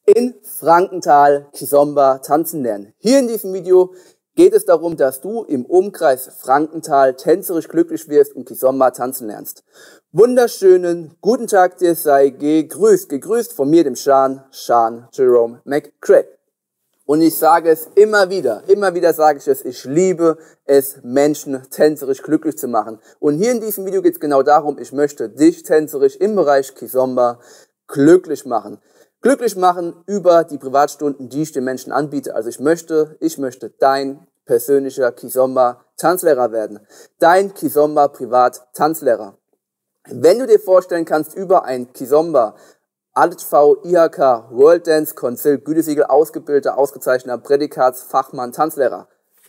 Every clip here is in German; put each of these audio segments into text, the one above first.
In Frankenthal Kizomba tanzen lernen. Hier in diesem Video geht es darum, dass du im Umkreis Frankenthal tänzerisch glücklich wirst und Kizomba tanzen lernst. Wunderschönen guten Tag dir sei gegrüßt von mir, dem Sean Jerome McCray. Und ich sage es immer wieder sage ich es, ich liebe es, Menschen tänzerisch glücklich zu machen. Und hier in diesem Video geht es genau darum, ich möchte dich tänzerisch im Bereich Kizomba glücklich machen. Glücklich machen über die Privatstunden, die ich den Menschen anbiete. Also ich möchte dein persönlicher Kizomba-Tanzlehrer werden. Dein Kizomba-Privat-Tanzlehrer. Wenn du dir vorstellen kannst, über ein Kizomba ALTV IHK World Dance Council Gütesiegel ausgebildeter, ausgezeichneter Prädikatsfachmann, Tanzlehrer.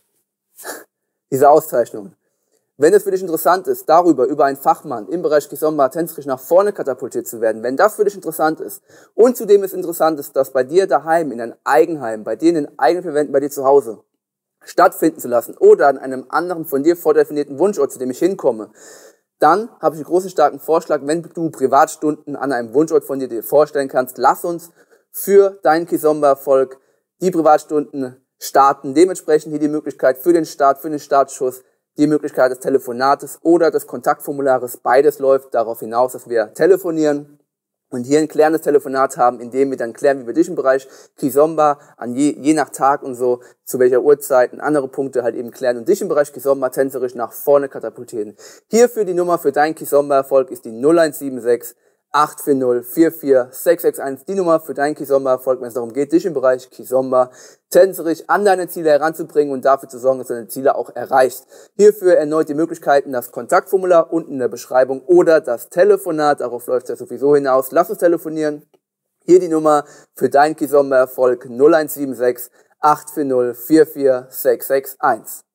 Diese Auszeichnung. Wenn es für dich interessant ist, über einen Fachmann im Bereich Kizomba tänzerisch nach vorne katapultiert zu werden, wenn das für dich interessant ist und zudem es interessant ist, das bei dir daheim, in deinem Eigenheim, bei dir in den eigenen vier Wänden, bei dir zu Hause stattfinden zu lassen oder an einem anderen von dir vordefinierten Wunschort, zu dem ich hinkomme, dann habe ich einen großen, starken Vorschlag, wenn du Privatstunden an einem Wunschort von dir vorstellen kannst, lass uns für deinen Kizomba-Erfolg die Privatstunden starten. Dementsprechend hier die Möglichkeit für den Start, für den Startschuss, die Möglichkeit des Telefonates oder des Kontaktformulares. Beides läuft darauf hinaus, dass wir telefonieren und hier ein klärendes Telefonat haben, in dem wir dann klären, wie wir dich im Bereich Kizomba je nach Tag und so, zu welcher Uhrzeit und andere Punkte halt eben klären und dich im Bereich Kizomba tänzerisch nach vorne katapultieren. Hierfür die Nummer für deinen Kizomba-Erfolg ist die 0176 840 44661, die Nummer für deinen Kizomba-Erfolg, wenn es darum geht, dich im Bereich Kizomba tänzerisch an deine Ziele heranzubringen und dafür zu sorgen, dass du deine Ziele auch erreichst. Hierfür erneut die Möglichkeiten, das Kontaktformular unten in der Beschreibung oder das Telefonat, darauf läuft es ja sowieso hinaus. Lass uns telefonieren. Hier die Nummer für deinen Kizomba-Erfolg 0176 840 44661.